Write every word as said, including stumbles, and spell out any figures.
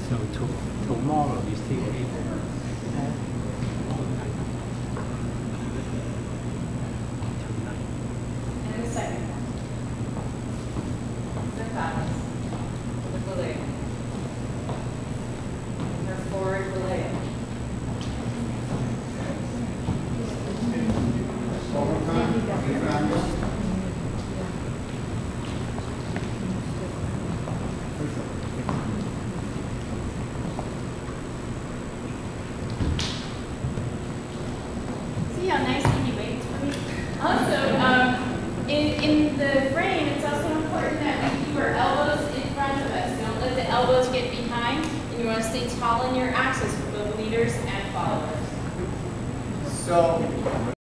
So to, tomorrow is still able. And the second one. The balance. The belay. Her forward belay. See how nicely he waits for me? Also, um, in, in the frame, it's also important that we keep our elbows in front of us. Don't let the elbows get behind, and you want to stay tall in your axis for both leaders and followers. So